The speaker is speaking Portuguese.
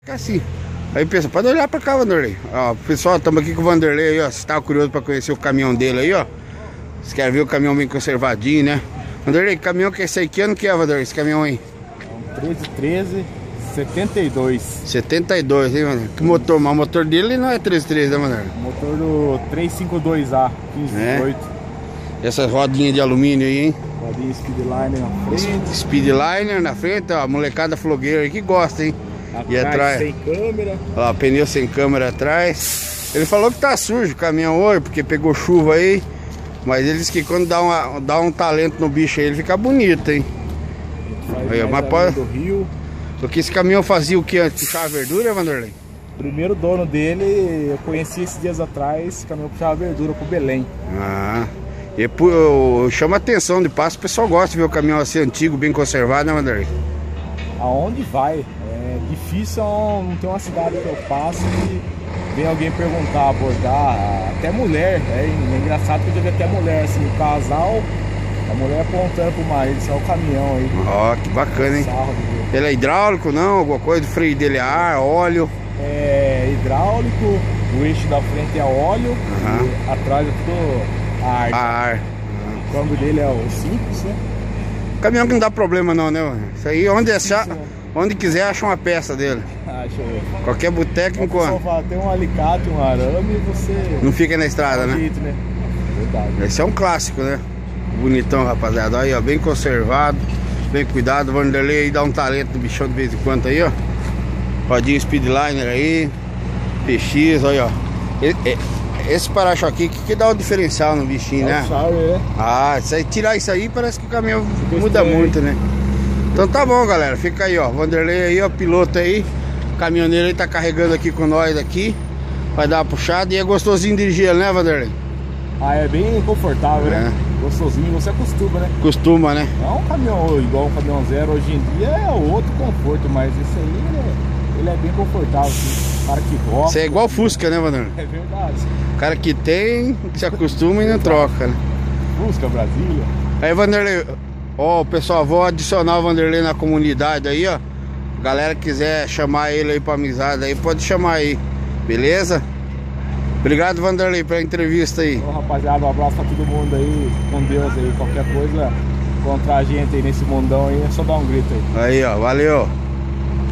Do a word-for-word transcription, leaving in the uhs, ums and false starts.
Assim. Aí pensa, pode olhar pra cá, Vanderlei. Ó, pessoal, estamos aqui com o Vanderlei aí, ó. Você tá curioso pra conhecer o caminhão dele aí, ó. Você quer ver o caminhão bem conservadinho, né? Vanderlei, que caminhão que é esse aí? Que ano que é, Vanderlei, esse caminhão aí? É um treze treze setenta e dois. setenta e dois, hein, Vanderlei? Que motor? Mas o motor dele não é treze treze, né, Vanderlei? Motor do trezentos e cinquenta e dois A, quinze dezoito. É. Essas rodinhas de alumínio aí, hein? Rodinha Speedliner na frente. Speedliner na frente, ó. Molecada flogueira aí que gosta, hein? Atrás, e atrás, sem câmera. Ó, pneu sem câmera atrás. Ele falou que tá sujo o caminhão hoje, porque pegou chuva aí. Mas ele disse que quando dá, uma, dá um talento no bicho aí, ele fica bonito, hein? Aí, mas pode... do Rio. Porque esse caminhão fazia o que antes? Puxava verdura, Vanderlei? O primeiro dono dele, eu conheci esses dias atrás, esse caminhão puxava verdura pro Belém. Ah, e pô, chama atenção de passo, o pessoal gosta de ver o caminhão assim antigo, bem conservado, né, Vanderlei? Aonde vai? É difícil, não tem uma cidade que eu passo que vem alguém perguntar, abordar, até mulher. É, é engraçado que eu já vi até mulher, assim, o casal, a mulher apontando pro marido, isso é o caminhão aí. Ó, que bacana, hein? Ele é hidráulico, não? Alguma coisa? O freio dele é ar, óleo? É hidráulico, o eixo da frente é óleo, uhum. E atrás é tudo ar. A ar. O câmbio dele é o simples, né? Caminhão que não dá problema não, né? Isso aí, onde, achar, onde quiser, acha uma peça dele. Acho eu. Qualquer boteco encontra. Fala, tem um alicate, um arame e você... Não fica na estrada, né? Jeito, né? Verdade. Esse é um clássico, né? Bonitão, rapaziada. Aí, ó, bem conservado, bem cuidado. O Vanderlei aí dá um talento no bichão de vez em quando aí, ó. Rodinho Speedliner aí, P X, olha, ó. Esse para-choque aqui que dá o diferencial no bichinho, né? Sabe, né? Ah, isso aí, tirar isso aí parece que o caminhão muda muito, né? Então tá bom, galera. Fica aí, ó. Vanderlei aí, ó, piloto aí. O caminhoneiro aí tá carregando aqui com nós aqui. Vai dar uma puxada e é gostosinho dirigir, né, Vanderlei? Ah, é bem confortável, é. Né? Gostosinho, você acostuma, né? Costuma, né? Não é um caminhão igual um caminhão zero hoje em dia, é outro conforto, mas esse aí é, ele é bem confortável, assim. O cara que gosta. Isso é igual Fusca, né, Vanderlei? É verdade. O cara que tem, se acostuma e não troca, né? Fusca, Brasília. Aí, Vanderlei, ó, pessoal, vou adicionar o Vanderlei na comunidade aí, ó. Galera que quiser chamar ele aí pra amizade aí, pode chamar aí, beleza? Obrigado, Vanderlei, pela entrevista aí. Ô, rapaziada, um abraço pra todo mundo aí, com Deus aí. Qualquer coisa, encontrar a gente aí nesse mundão aí, é só dar um grito aí. Aí, ó, valeu.